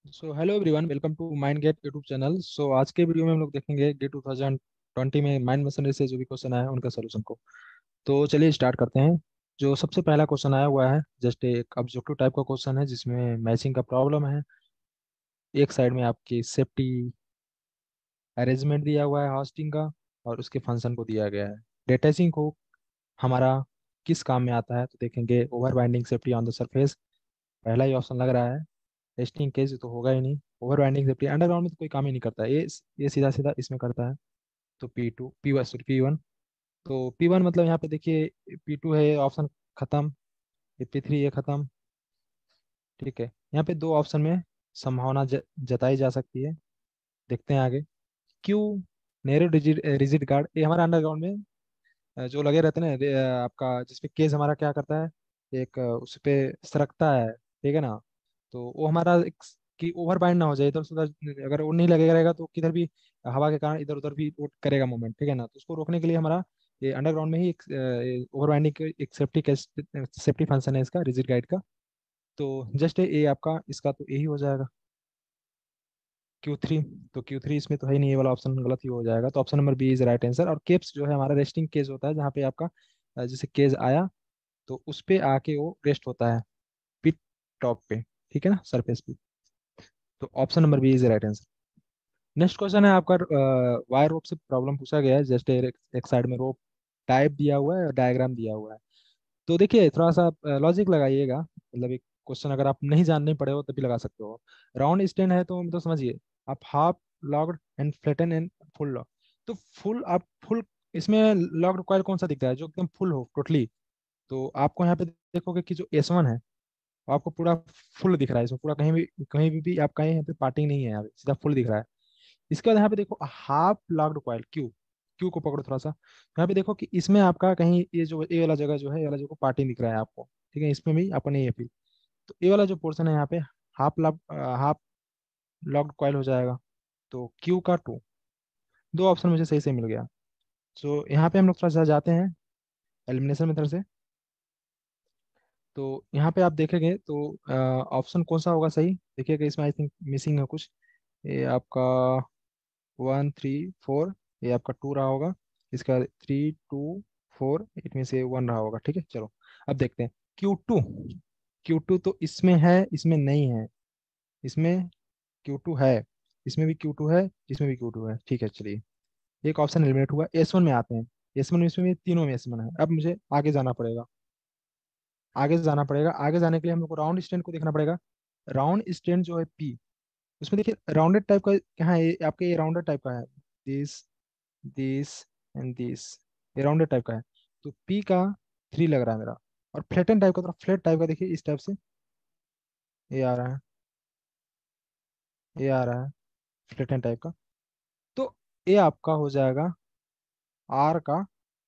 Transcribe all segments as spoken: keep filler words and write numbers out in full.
So hello everyone, welcome to Mind Gate YouTube channel. So आज के वीडियो में हम लोग देखेंगे गेट टू थाउजेंड ट्वेंटी में माइंड मशीनरी से जो भी क्वेश्चन आया है उनका सोल्यूशन को। तो चलिए स्टार्ट करते हैं। जो सबसे पहला क्वेश्चन आया हुआ है जस्ट एक ऑब्जेक्टिव टाइप का क्वेश्चन है जिसमें मैचिंग का प्रॉब्लम है। एक साइड में आपकी सेफ्टी अरेंजमेंट दिया हुआ है होस्टिंग का, और उसके फंक्शन को दिया गया है। डेटाचिंग को हमारा किस काम में आता है तो देखेंगे over binding safety on the surface. पहला ही ऑप्शन लग रहा है। टेस्टिंग केस तो होगा ही नहीं। ओवर बाइंडिंग सेफ्टी अंडरग्राउंड में तो कोई काम ही नहीं करता है, ये ये सीधा सीधा इसमें करता है। तो P two P one sorry P one. तो पी वन मतलब यहाँ पे देखिए पी टू है, ये ऑप्शन खत्म। ये पी थ्री ये खत्म। ठीक है, यहाँ पे दो ऑप्शन में संभावना ज, जताई जा सकती है। देखते हैं आगे। Q narrow rigid rigid guard, ये हमारा अंडरग्राउंड में अ, जो लगे रहते हैं ना, अ, आपका जिसपे केस हमारा क्या करता है, एक अ, उस पे सरकता है। ठीक है ना। तो वो हमारा एक स- कि ओवर बाइंड ना हो जाए इधर से उधर, अगर वो नहीं लगेगा रहेगा तो किधर भी हवा के कारण इधर उधर भी वो करेगा मूवमेंट। ठीक है ना। तो उसको रोकने के लिए हमारा ये अंडरग्राउंड में ही एक ओवर बाइंडिंग एक सेफ्टी सेफ्टी फंक्शन है इसका रिजिड गाइड का। तो जस्ट ये आपका इसका तो यही हो जाएगा क्यू थ्री। तो क्यू थ्री इसमें तो है ही नहीं, ये वाला ऑप्शन गलत ही हो जाएगा। तो option number B is right answer. और केप्स जो है हमारा रेस्टिंग केज होता है, जहाँ पे आपका अ, जैसे केज आया तो उस पे आके वो रेस्ट होता है पिट टॉप पे। ठीक है ना, सरफेस पे। तो option number B is right answer. Next question है आपका, वायर रोप से प्रॉब्लम पूछा गया है। जस्ट एक, एक साइड में रोप टाइप दिया हुआ है और डायग्राम दिया हुआ है। तो देखिए थोड़ा सा लॉजिक लगाइएगा, मतलब एक क्वेश्चन अगर आप नहीं जानने पड़े हो तभी लगा सकते हो। राउंड स्टैंड है तो मतलब समझिए आप half locked and flatten and full lock. तो फुल आप फुल इसमें लॉक्ड कॉइल कौन सा दिखता है जो एकदम फुल हो टोटली। तो आपको यहाँ पे देखोगे कि जो एस वन है वो आपको पूरा फुल दिख रहा है। इसमें पूरा कहीं भी कहीं भी, भी आप कहीं यहाँ पे पार्टिंग नहीं है, यहाँ पे सीधा फुल दिख रहा है। इसके बाद यहाँ पे देखो half locked coil Q. Q को पकड़ो थोड़ा सा, यहाँ पे देखो कि इसमें आपका कहीं ये जो ए वाला जगह जो है, ये वाला जगह पार्टिंग दिख रहा है आपको। ठीक है, इसमें भी आपको नहीं है फील। तो ये वाला जो पोर्शन है यहाँ पे half lock half locked coil हो जाएगा। तो क्यू का टू। दो ऑप्शन मुझे सही से मिल गया। सो यहाँ पे हम लोग थोड़ा सा जाते हैं एलिमिनेशन मेथड से। तो यहाँ पे आप देखेंगे तो ऑप्शन कौन सा होगा सही, देखिएगा इसमें आई थिंक मिसिंग है कुछ। ये आपका वन थ्री फोर, ये आपका टू रहा होगा। इसका थ्री टू फोर, इनमें से वन रहा होगा। ठीक है, चलो अब देखते हैं क्यू टू। क्यू टू तो इसमें है, इसमें नहीं है। इसमें क्यू टू है, इसमें भी क्यू टू है, इसमें भी क्यू टू है। ठीक है, चलिए एक ऑप्शन एलिमिनेट हुआ। एस वन में आते हैं। एस वन में इसमें भी तीनों में एस वन है। अब मुझे आगे जाना पड़ेगा। आगे जाना पड़ेगा आगे जाने के लिए हम लोग को राउंड स्टैंड को देखना पड़ेगा। राउंड स्टैंड जो है पी, उसमें देखिए राउंडेड टाइप का यहाँ ये आपके ये राउंडेड टाइप का है। दिस दिस एंड दिस, ये राउंडेड टाइप का है। तो पी का थ्री लग रहा है मेरा। और फ्लैटन टाइप का, थोड़ा फ्लैट टाइप का देखिए इस टाइप से ये आ रहा है, ये आ रहा है फ्लैटन टाइप का। तो ये आपका हो जाएगा आर का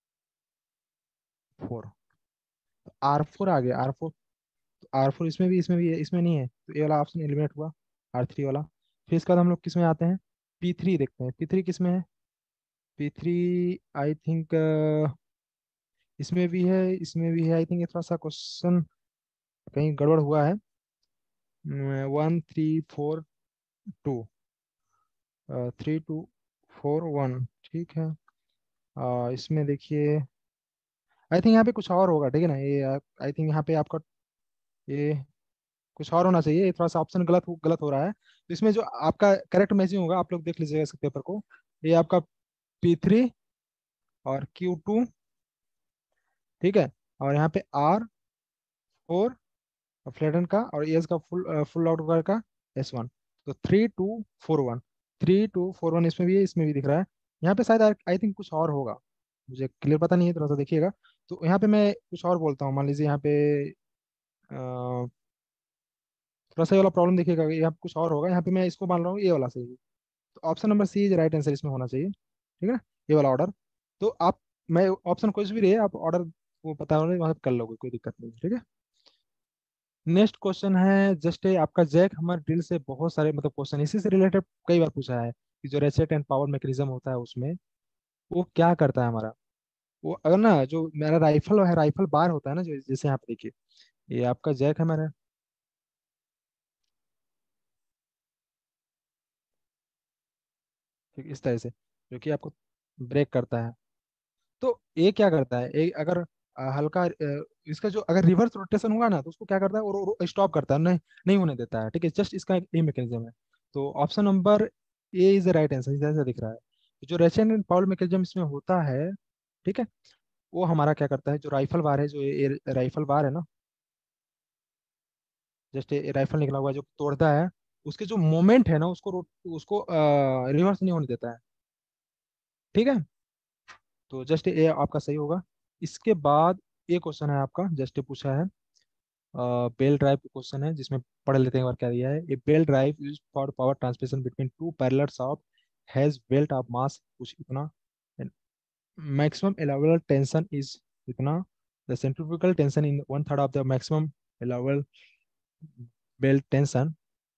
फोर। आर फोर आ गया, आर फोर। तो आर फोर इसमें भी इसमें भी है, इसमें नहीं है, तो ये वाला ऑप्शन एलिमिनेट हुआ, आर थ्री वाला। फिर इसके बाद हम लोग किस में आते हैं, पी थ्री देखते हैं। पी थ्री किस में है, पी थ्री आई थिंक इसमें भी है, इसमें भी है आई थिंक। थोड़ा सा क्वेश्चन कहीं गड़बड़ हुआ है। One three four two, three two four one. ठीक है। अ, इसमें देखिए आई थिंक यहाँ पे कुछ और होगा। ठीक है ना, ये आई थिंक यहाँ पे आपका ये कुछ और होना चाहिए। ये थोड़ा सा ऑप्शन गलत हो- गलत हो रहा है। तो इसमें जो आपका करेक्ट मैचिंग होगा, आप लोग देख लीजिएगा इस पेपर को। ये आपका पी थ्री और क्यू टू। ठीक है। और यहाँ पे आर फोर फ्लैटन का, और एस का फुल फुल आउट का एस वन। तो three two four one, three two four one इसमें भी है, इसमें भी दिख रहा है। यहाँ पे शायद आई थिंक कुछ और होगा, मुझे क्लियर पता नहीं है, थोड़ा सा देखिएगा। तो यहाँ पे मैं कुछ और बोलता हूँ, मान लीजिए यहाँ पे अ, थोड़ा सा ये वाला प्रॉब्लम देखिएगा, यहाँ पे कुछ और होगा। यहाँ पे मैं इसको मान रहा हूँ ये वाला सही। तो option number C is right answer इसमें होना चाहिए। ठीक है ना, ये वाला ऑर्डर। तो आप, मैं ऑप्शन कोई भी रहे, आप ऑर्डर वो पता होने वहां पे कर लोगे, कोई दिक्कत नहीं है। ठीक है। नेक्स्ट क्वेश्चन है जस्ट आपका जैक हमारे ड्रिल से बहुत सारे मतलब क्वेश्चन इसी से रिलेटेड कई बार पूछा है कि जो रेसेट एंड पावर मैकेनिज्म होता है उसमें वो क्या करता है हमारा। वो अगर ना जो मेरा राइफल है, राइफल बार होता है ना, जो जैसे यहाँ पे देखिए ये आपका जैक है मेरा। ठीक, इस तरह से, जो कि आपको ब्रेक करता है। तो ये क्या करता है, एक अगर अ, हल्का अ, इसका जो अगर रिवर्स रोटेशन हुआ ना, तो उसको क्या करता है, वो स्टॉप करता है, नहीं नहीं होने देता है। ठीक है, जस्ट इसका एक ये मैकेनिज्म है। तो option number A is the right answer, जैसा दिख रहा है। जो रेशन एंड पाउल मैकेनिज्म इसमें होता है, ठीक है, वो हमारा क्या करता है, जो राइफल बार है, जो ये ये राइफल बार है ना, जस्ट ये राइफल निकला हुआ है जो तोड़ता है, उसके जो मोमेंट है ना, उसको रो- उसको रिवर्स नहीं होने देता है। ठीक है, तो जस्ट ये आपका सही होगा। इसके बाद एक क्वेश्चन है आपका, जस्ट पूछा है, बेल ड्राइव क्वेश्चन है, जिसमें पढ़ लेते हैं एक बार क्या दिया है। A belt drive use for power transmission between two parallel shaft has belt of mass कुछ इतना, मैक्सिमम अलाउबल टेंशन इज इतना, the centrifugal tension in one third of the maximum allowable belt tension,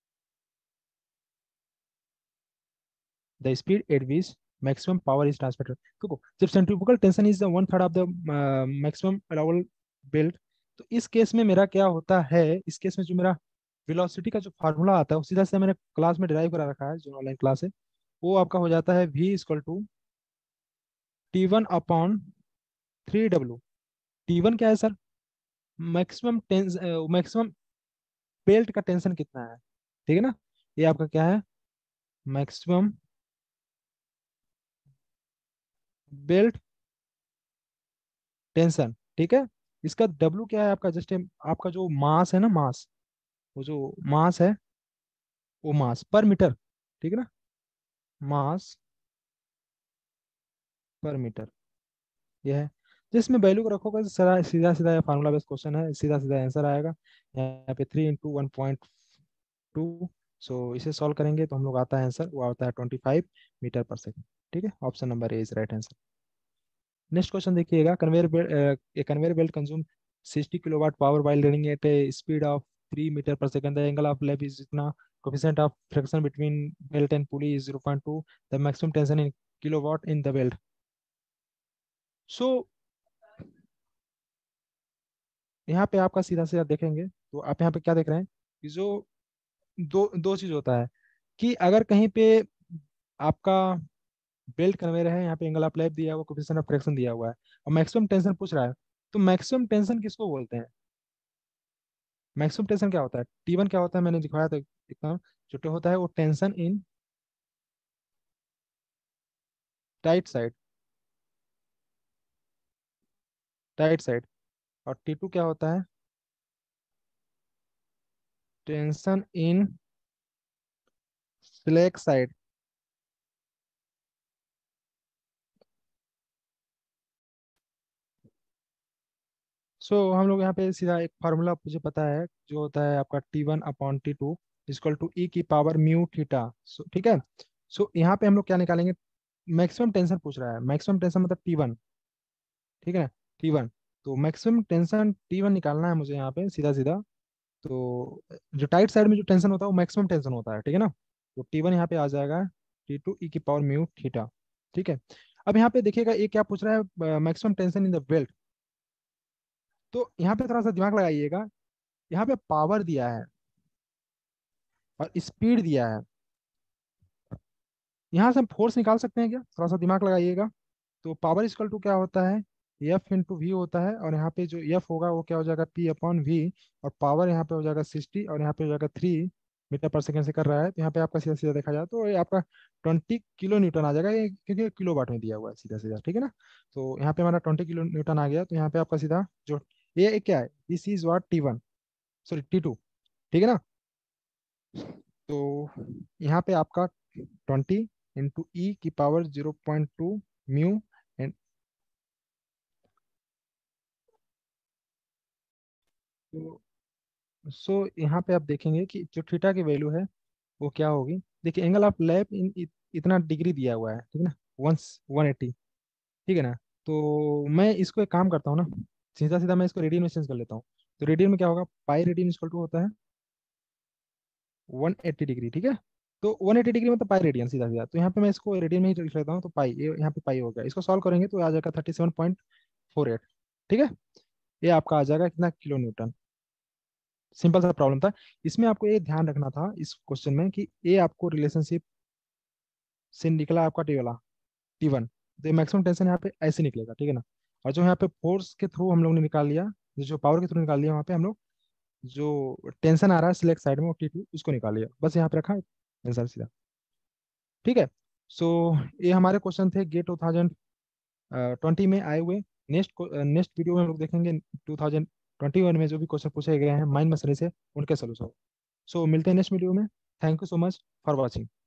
the speed at which maximum power is transmitted. देखो, जब centrifugal tension is the one third of the maximum allowable belt, तो इस case में मेरा क्या होता है, इस केस में जो मेरा वेलोसिटी का जो फार्मूला आता है, वो सीधा से मैंने क्लास में डिराइव करा रखा है, जो ऑनलाइन क्लास है, वो आपका हो जाता है V equal to T one upon three W. T one क्या है sir, maximum tense maximum belt का टेंशन कितना है, ठीक है ना, ये आपका क्या है, मैक्सिमम बेल्ट टेंशन। ठीक है, इसका डब्ल्यू क्या है आपका, जस्ट आपका जो मास है ना, मास, वो जो मास है, वो मास पर मीटर, ठीक है ना, मास पर मीटर, ये है। जिसमें वैल्यू को रखोगे तो सीधा सीधा सीधा फार्मूला बेस्ड क्वेश्चन है, सीधा सीधा आंसर आएगा। यहाँ पे three into one point two, so इसे सॉल्व करेंगे तो हम लोग आता है आंसर, वो आता है twenty five meter per second. ठीक है, option number A is right answer. Next question देखिएगा, conveyor belt, a conveyor belt consume sixty kilowatt power while running at a speed of three meter per second, the angle of lap is इतना, coefficient of friction between belt and pulley is zero point two, the maximum tension in kilowatt in the belt। So यहाँ पे आपका सीधा सीधा देखेंगे तो आप यहाँ पे क्या देख रहे हैं, कि जो दो दो चीज होता है, कि अगर कहीं पे आपका बेल्ट कन्वेयर है, यहाँ पे एंगल ऑफ लैप दिया हुआ, कोफिशिएंट ऑफ फ्रिक्शन दिया हुआ है, और मैक्सिमम टेंशन पूछ रहा है, तो मैक्सिमम टेंशन किसको बोलते हैं, मैक्सिमम टेंशन क्या होता है, टी वन क्या होता है, मैंने दिखाया था एकदम, जो होता है वो tension in tight side, tight side, और टी टू क्या होता है, tension in slack side. So हम लोग यहाँ पे सीधा एक फार्मूला मुझे पता है, जो होता है आपका T one upon T two equal to E की पावर म्यू थीटा। सो ठीक है, सो यहाँ पे हम लोग क्या निकालेंगे, मैक्सिमम टेंशन पूछ रहा है, मैक्सिमम टेंशन मतलब टी वन, ठीक है, टी वन। तो मैक्सिमम टेंशन टी वन निकालना है मुझे यहाँ पे सीधा सीधा। तो जो टाइट साइड में जो टेंशन होता है वो मैक्सिमम टेंशन होता है, ठीक है ना, तो टी वन यहाँ पे आ जाएगा टी टू ई की पावर म्यू थीटा। ठीक है, अब यहाँ पे देखिएगा ये क्या पूछ रहा है, maximum tension in the belt. तो यहाँ पे थोड़ा सा दिमाग लगाइएगा, यहाँ पे पावर दिया है और स्पीड दिया है, यहाँ से हम फोर्स निकाल सकते हैं क्या, थोड़ा सा दिमाग लगाइएगा। तो पावर इक्वल टू क्या होता है, एफ इंटू वी होता है, और यहाँ पे जो एफ होगा वो क्या हो जाएगा, पी अपॉन वी, और पावर यहाँ पे हो जाएगा सिक्सटी, और यहाँ पे हो जाएगा थ्री मीटर पर सेकेंड से कर रहा है, तो यहाँ पे आपका सीधा सीधा देखा जाए तो ये आपका ट्वेंटी किलो न्यूटन आ जाएगा, ये क्योंकि किलो वाट में दिया हुआ है सीधा सीधा, ठीक है ना। तो यहाँ पे हमारा ट्वेंटी किलो न्यूटन आ गया, तो यहाँ पे आपका सीधा जो ये क्या है, this is what T one, sorry T two, ठीक है ना। तो यहाँ पे आपका ट्वेंटी इंटू ई की power zero point two, mu and, तो सो यहाँ पे आप देखेंगे कि जो थीटा की वैल्यू है वो क्या होगी। देखिए एंगल ऑफ लैप इन इत, इतना डिग्री दिया हुआ है, ठीक है ना, वन वन एट्टी, ठीक है ना। तो मैं इसको एक काम करता हूँ ना, सीधा सीधा मैं इसको रेडियन में चेंज कर लेता हूँ। तो रेडियन में क्या होगा, पाई रेडियन इक्वल टू होता है वन एट्टी डिग्री, ठीक है। तो वन एट्टी डिग्री मतलब पाई रेडियन, सीधा सीधा, तो यहाँ पे मैं इसको रेडियन में ही लिख लेता हूँ, तो पाई, ये यहाँ पे पाई हो गया, इसको सॉल्व करेंगे तो आ जाएगा thirty seven point four eight, ठीक है। ये आपका आ जाएगा कितना, किलो न्यूटन। सिंपल सा प्रॉब्लम था। इसमें आपको ये ध्यान रखना था इस क्वेश्चन में, कि ये आपको रिलेशनशिप से निकला आपका टी वाला टी वन, तो ये मैक्सिमम टेंशन यहाँ पे ऐसे निकलेगा, ठीक है ना। और जो यहाँ पे फोर्स के थ्रू हम लोग ने निकाल लिया, जो पावर के थ्रू निकाल लिया, वहाँ पे हम लोग जो टेंशन आ रहा है सिलेक्ट साइड में वो टी टू, उसको निकाल लिया, बस यहाँ पे रखा आंसर सीधा। ठीक है। सो ये हमारे क्वेश्चन थे गेट टू थाउजेंड ट्वेंटी में आए हुए। नेक्स्ट नेक्स्ट वीडियो में हम लोग देखेंगे टू थाउजेंड ट्वेंटी वन में जो भी क्वेश्चन पूछे गए हैं माइंड मसले से, उनके सोल्यूशन। सो मिलते हैं नेक्स्ट वीडियो में। Thank you so much for watching.